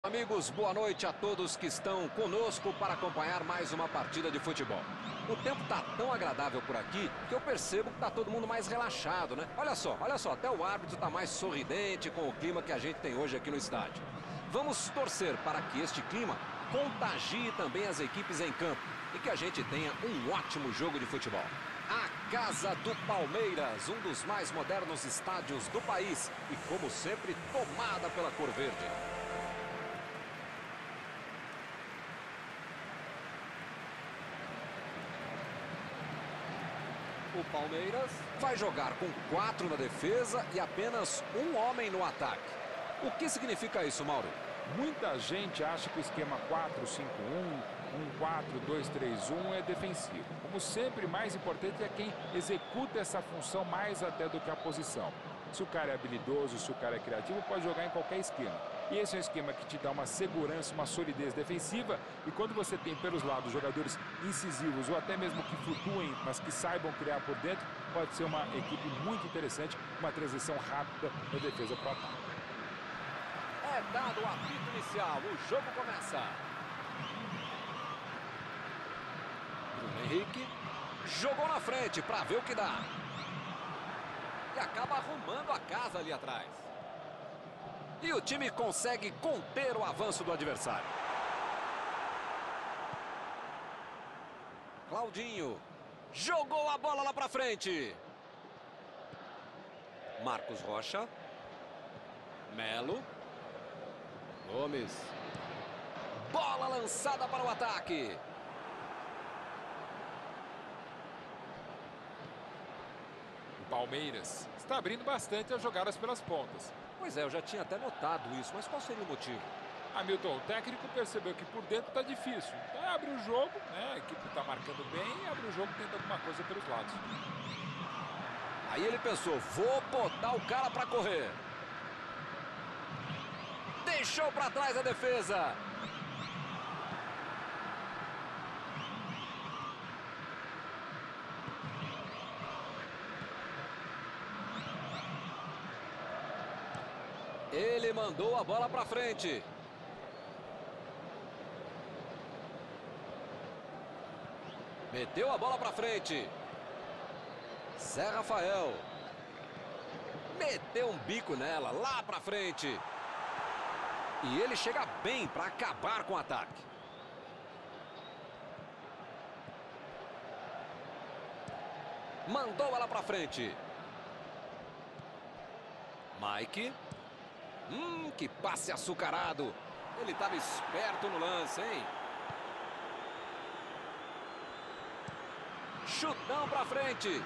Amigos, boa noite a todos que estão conosco para acompanhar mais uma partida de futebol. O tempo está tão agradável por aqui que eu percebo que está todo mundo mais relaxado, né? Olha só, até o árbitro está mais sorridente com o clima que a gente tem hoje aqui no estádio. Vamos torcer para que este clima contagie também as equipes em campo e que a gente tenha um ótimo jogo de futebol. A Casa do Palmeiras, um dos mais modernos estádios do país e, como sempre, tomada pela cor verde. O Palmeiras vai jogar com 4 na defesa e apenas um homem no ataque. O que significa isso, Mauro? Muita gente acha que o esquema 4-5-1, 1-4-2-3-1 é defensivo. Como sempre, mais importante é quem executa essa função mais até do que a posição. Se o cara é habilidoso, se o cara é criativo, pode jogar em qualquer esquema. E esse é um esquema que te dá uma segurança, uma solidez defensiva. E quando você tem pelos lados jogadores incisivos ou até mesmo que flutuem, mas que saibam criar por dentro, pode ser uma equipe muito interessante, uma transição rápida da defesa para o ataque. É dado o apito inicial, o jogo começa. Bruno Henrique jogou na frente para ver o que dá. E acaba arrumando a casa ali atrás. E o time consegue conter o avanço do adversário. Claudinho jogou a bola lá para frente. Marcos Rocha. Melo. Gomes. Bola lançada para o ataque. O Palmeiras está abrindo bastante as jogadas pelas pontas. Pois é, eu já tinha até notado isso, mas qual seria o motivo? Hamilton, o técnico, percebeu que por dentro está difícil. Então abre o jogo, né? A equipe está marcando bem, abre o jogo, tenta alguma coisa pelos lados. Aí ele pensou, vou botar o cara para correr. Deixou para trás a defesa. Ele mandou a bola para frente. Meteu a bola para frente. Zé Rafael. Meteu um bico nela, lá para frente. E ele chega bem para acabar com o ataque. Mandou ela para frente. Mike. Que passe açucarado. Ele estava esperto no lance, hein? Chutão para frente.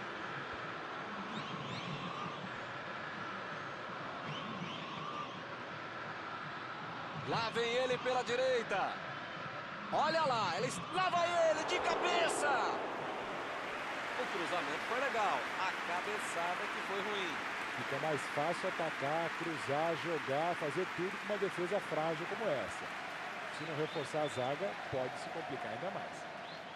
Lá vem ele pela direita. Olha lá, lá vai ele de cabeça. O cruzamento foi legal. A cabeçada que foi ruim. Fica mais fácil atacar, cruzar, jogar, fazer tudo com uma defesa frágil como essa. Se não reforçar a zaga, pode se complicar ainda mais.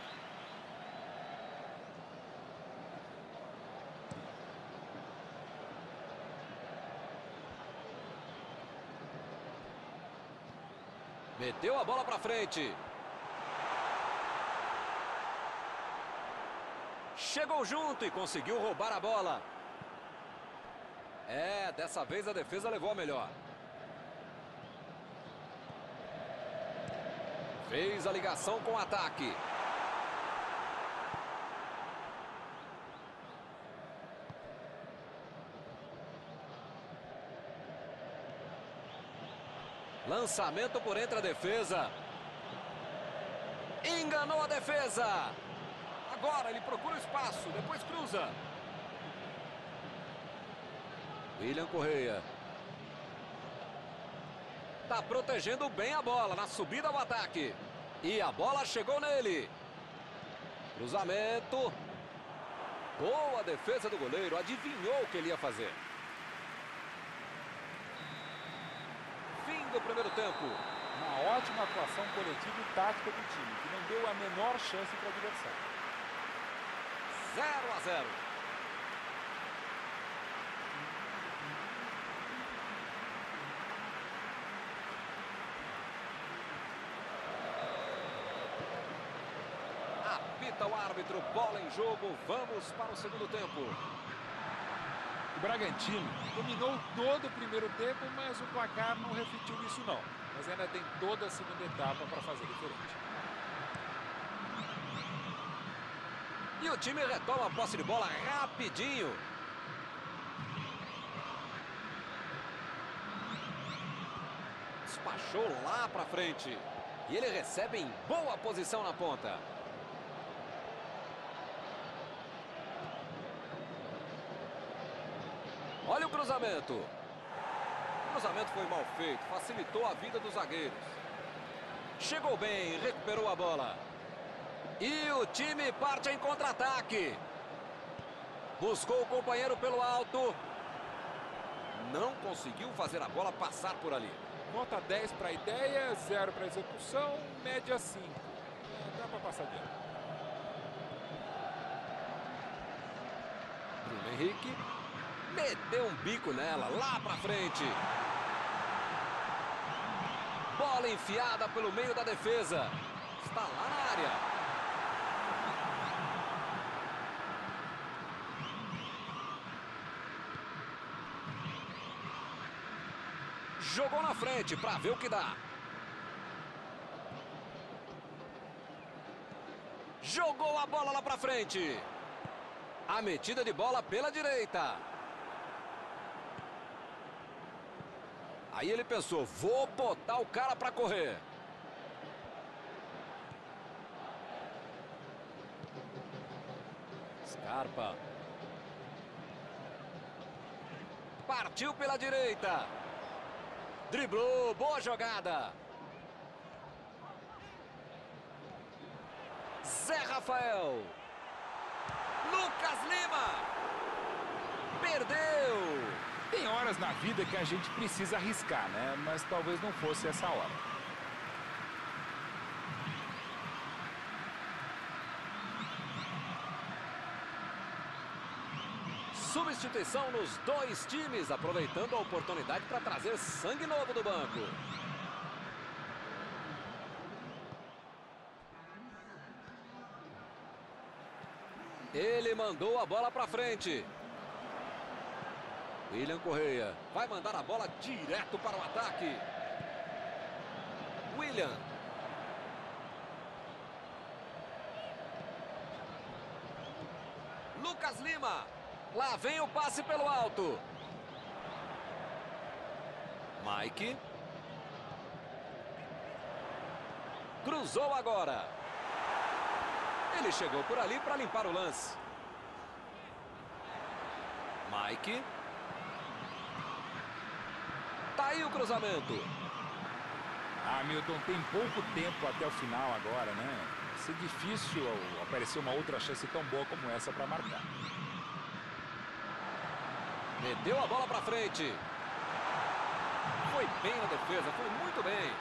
Meteu a bola para frente. Chegou junto e conseguiu roubar a bola. É, dessa vez a defesa levou a melhor. Fez a ligação com o ataque. Lançamento por entre a defesa. Enganou a defesa. Agora ele procura o espaço, depois cruza. William Correia. Tá protegendo bem a bola na subida ao ataque. E a bola chegou nele. Cruzamento. Boa defesa do goleiro. Adivinhou o que ele ia fazer. Fim do primeiro tempo. Uma ótima atuação coletiva e tática do time, que não deu a menor chance para o adversário. 0-0. Apita o árbitro, bola em jogo, vamos para o segundo tempo. O Bragantino dominou todo o primeiro tempo, mas o placar não refletiu isso não. Mas ainda tem toda a segunda etapa para fazer diferente. E o time retoma a posse de bola rapidinho. Despachou lá para frente. E ele recebe em boa posição na ponta. Olha o cruzamento. O cruzamento foi mal feito, facilitou a vida dos zagueiros. Chegou bem, recuperou a bola. E o time parte em contra-ataque. Buscou o companheiro pelo alto. Não conseguiu fazer a bola passar por ali. Nota 10 para a ideia, 0 para a execução, média 5. Dá para passar adiante. Bruno Henrique meteu um bico nela, lá para frente. Bola enfiada pelo meio da defesa. Está lá na área. Jogou na frente para ver o que dá. Jogou a bola lá para frente. A metida de bola pela direita. Aí ele pensou, vou botar o cara para correr. Scarpa. Partiu pela direita. Driblou, boa jogada. Zé Rafael. Lucas Lima. Perdeu. Tem horas na vida que a gente precisa arriscar, né? Mas talvez não fosse essa hora. Substituição nos dois times, aproveitando a oportunidade para trazer sangue novo do banco. Ele mandou a bola para frente. William Correia vai mandar a bola direto para o ataque. William. Lucas Lima. Lá vem o passe pelo alto. Mike. Cruzou agora. Ele chegou por ali para limpar o lance. Mike. Tá aí o cruzamento. Milton, tem pouco tempo até o final agora, né? Vai ser difícil aparecer uma outra chance tão boa como essa para marcar. Meteu a bola para frente. Foi bem na defesa, foi muito bem.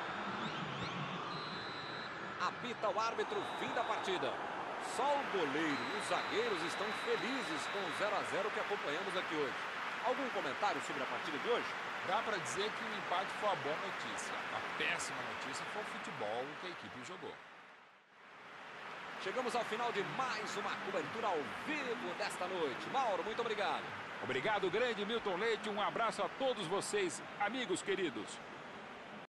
Apita o árbitro, fim da partida. Só o goleiro e os zagueiros estão felizes com o 0 a 0 que acompanhamos aqui hoje. Algum comentário sobre a partida de hoje? Dá para dizer que o empate foi a boa notícia. A péssima notícia foi o futebol que a equipe jogou. Chegamos ao final de mais uma cobertura ao vivo desta noite. Mauro, muito obrigado. Obrigado, grande Milton Leite. Um abraço a todos vocês, amigos queridos.